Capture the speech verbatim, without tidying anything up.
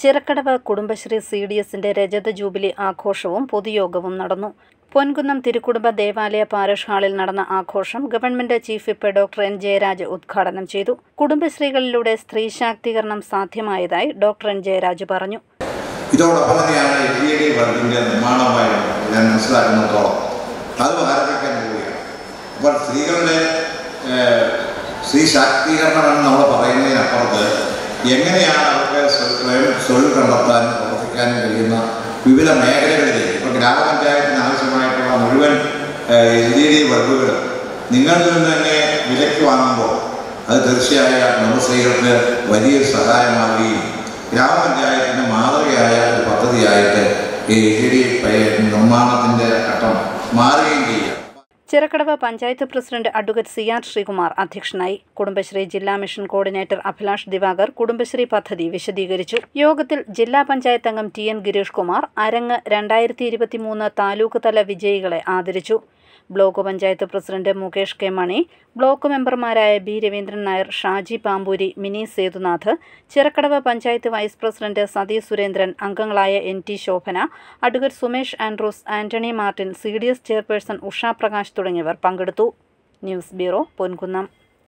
Chirakkadavu Kudumbashree C D എസിന്റെ രജത jubilee ആഘോഷവും പൊതുയോഗവും നടന്നു. പൊൻകുന്നം തിരുക്കുടുംബ ദേവാലയ പാരിഷ് ഹാളിൽ നടന്ന ആഘോഷം government chief whip doctor N Jayaraj ഉദ്ഘാടനം ചെയ്തു. കുടുംബശ്രീകളിലൂടെ സ്ത്രീ ശാക്തീകരണം സാധ്യമായതായി ഡോക്ടർ എൻ ജയരാജ് പറഞ്ഞു. ഇതോടൊപ്പം തന്നെയാണ് എൽ ഇ ഡി ബൾബിന്റെ നിർമ്മാണമായി ഞാൻ മനസ്സിലാക്കുന്നതോളം അത് ആരംഭിക്കാൻ പോവുകയാണ്. അപ്പോൾ സ്ത്രീകളുടെ സ്ത്രീ ശാക്തീകരണം എന്ന് നമ്മൾ പറയുന്നതിനപ്പുറത്ത് എങ്ങനെയാണ് അവർക്ക് തൊഴിൽ കണ്ടെത്താനും പ്രവർത്തിക്കാനും കഴിയുന്ന വിവിധ മേഖലകളിലേക്ക് ഇപ്പോൾ ഗ്രാമപഞ്ചായത്തിന് ആവശ്യമായിട്ടുള്ള മുഴുവൻ എൽ ഇ ഡി ബൾബുകൾ നിങ്ങളിൽ നിന്ന് തന്നെ വിലയ്ക്ക് വാങ്ങുമ്പോൾ അത് തീർച്ചയായും നമ്മുടെ സ്ത്രീകൾക്ക് വലിയൊരു സഹായമാവുകയും ഗ്രാമപഞ്ചായത്തിന് മാതൃകയായ ഒരു പദ്ധതിയായിട്ട് ഈ എൽ ഇ ഡി നിർമ്മാണത്തിൻ്റെ ഘട്ടം മാറുകയും ചെയ്യുക. Chirakkadavu panchayat president advocate C R Sreekumar അധ്യക്ഷനായി. കുടുംബശ്രീ ജില്ലാ മിഷൻ കോർഡിനേറ്റർ അഭിലാഷ് ദിവാകർ കുടുംബശ്രീ പദ്ധതി വിശദീകരിച്ചു. യോഗത്തിൽ ജില്ലാ പഞ്ചായത്ത് അംഗം ടി എൻ ഗിരീഷ് കുമാർ അരങ്ങ് രണ്ടായിരത്തി ഇരുപത്തിമൂന്ന് താലൂക്ക് തല വിജയികളെ ആദരിച്ചു. Block panchayat president Mukesh K Mani, block മെമ്പർമാരായ B Raveendran Nair, Shaji Pampoori, Mini Sethunath, Chirakkadavu panchayat vice president Sathi Surendran, അംഗങ്ങളായ N T Sobhana, advocate Sumesh Andrews, Antony Martin, C D S chairperson Usha Prakash തുടങ്ങിയവർ പങ്കെടുത്തു. News bureau, Ponkunnam.